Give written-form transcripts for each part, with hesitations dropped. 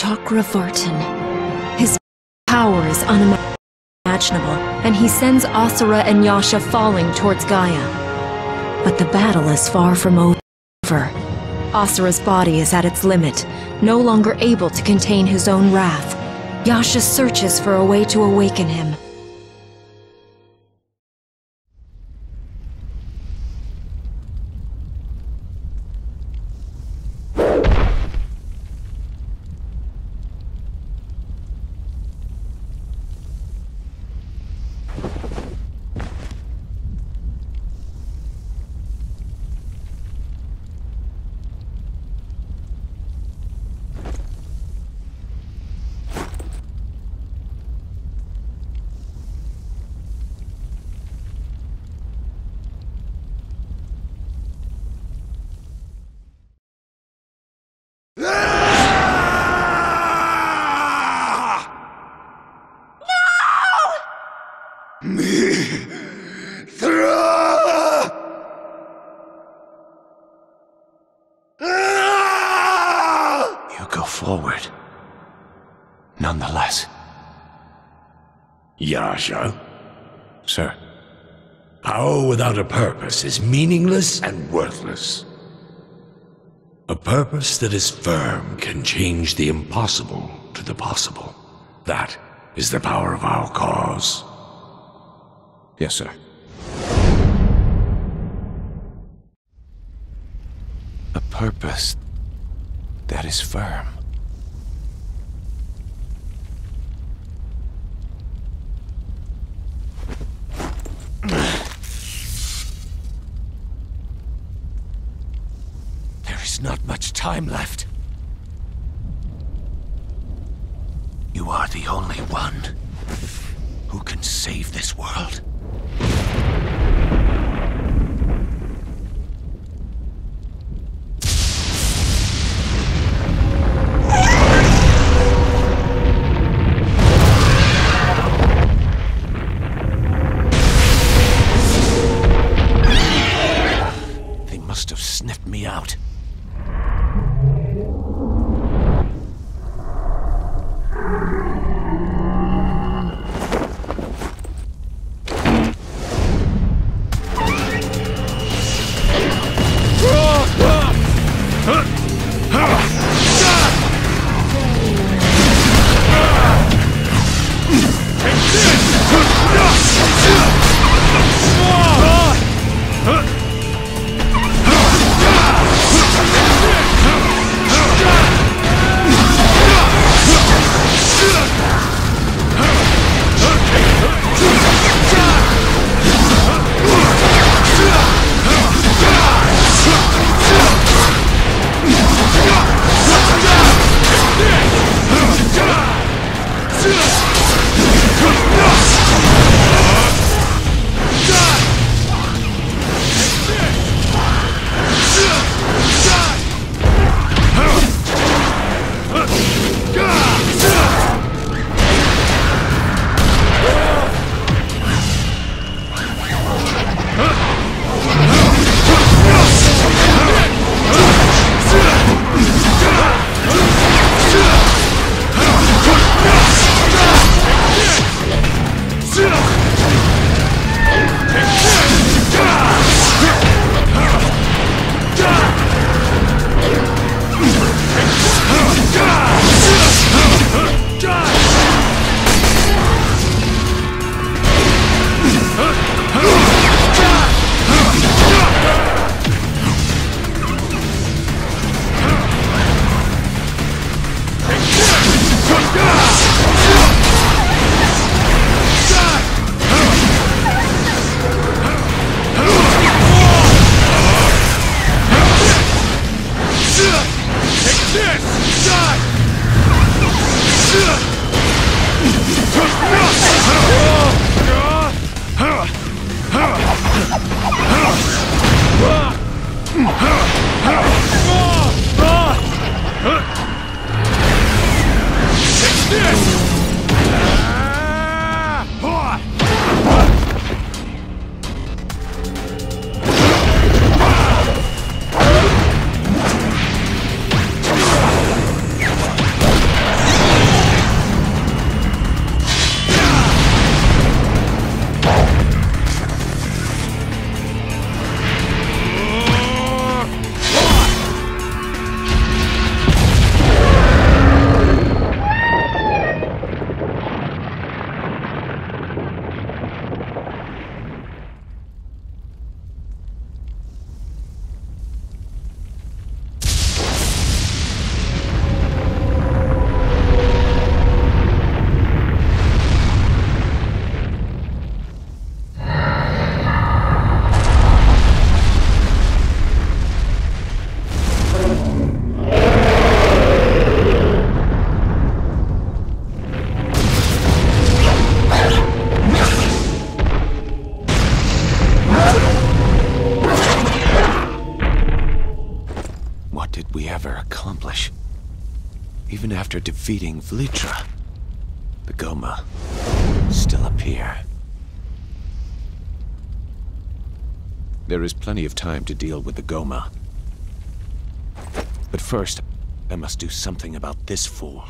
Chakravartin. His power is unimaginable, and he sends Asura and Yasha falling towards Gaia. But the battle is far from over. Asura's body is at its limit, no longer able to contain his own wrath. Yasha searches for a way to awaken him. Forward. Nonetheless. Yasha? Sir. Power without a purpose is meaningless and worthless. A purpose that is firm can change the impossible to the possible. That is the power of our cause. Yes, sir. A purpose that is firm. There is not much time left. You are the only one who can save this world. They must have sniffed me out. did we ever accomplish? Even after defeating Vlitra, the Goma still appear. There is plenty of time to deal with the Goma. But first, I must do something about this fool.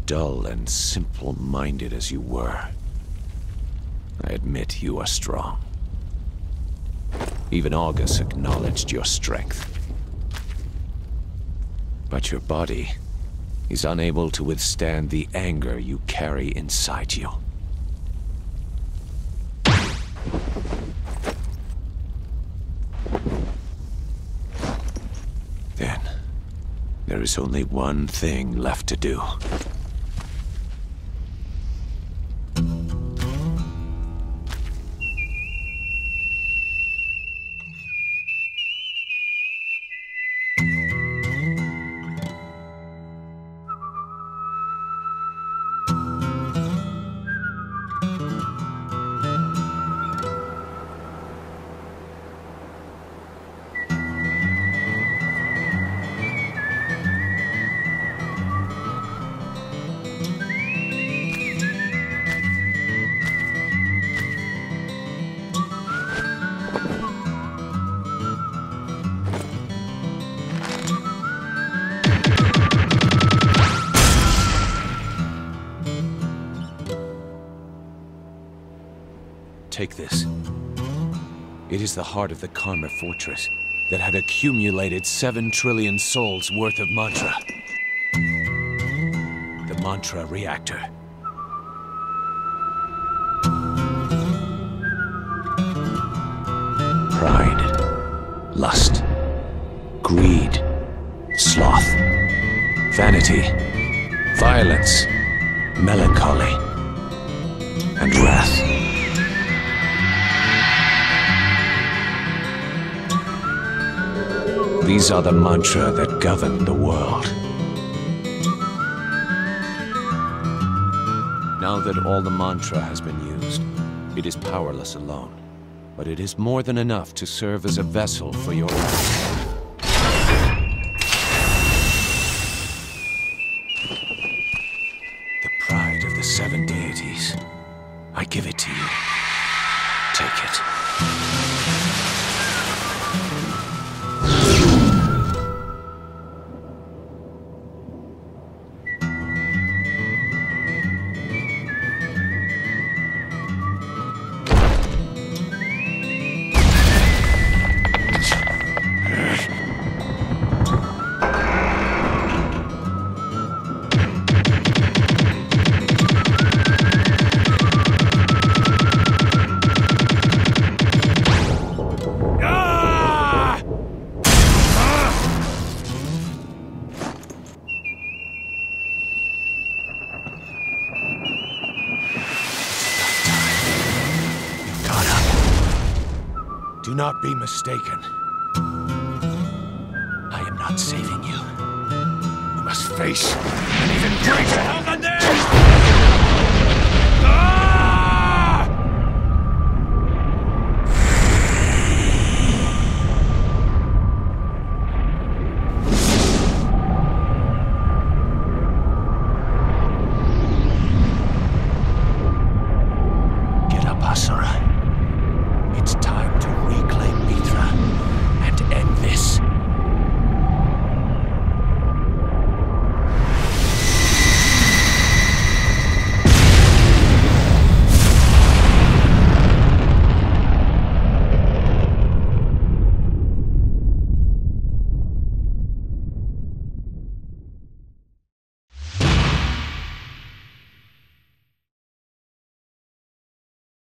dull and simple-minded as you were, I admit you are strong. Even August acknowledged your strength. But your body is unable to withstand the anger you carry inside you. Then, there is only one thing left to do. Take this. It is the heart of the Karma Fortress that had accumulated 7 trillion souls worth of mantra. The mantra reactor. Pride, lust, greed, sloth, vanity, violence, melancholy, and wrath. These are the mantra that govern the world. Now that all the mantra has been used, it is powerless alone. But it is more than enough to serve as a vessel for your life. The pride of the 7 deities. I give it to you. Take it. Do not be mistaken. I am not saving you. You must face an even greater hell than this!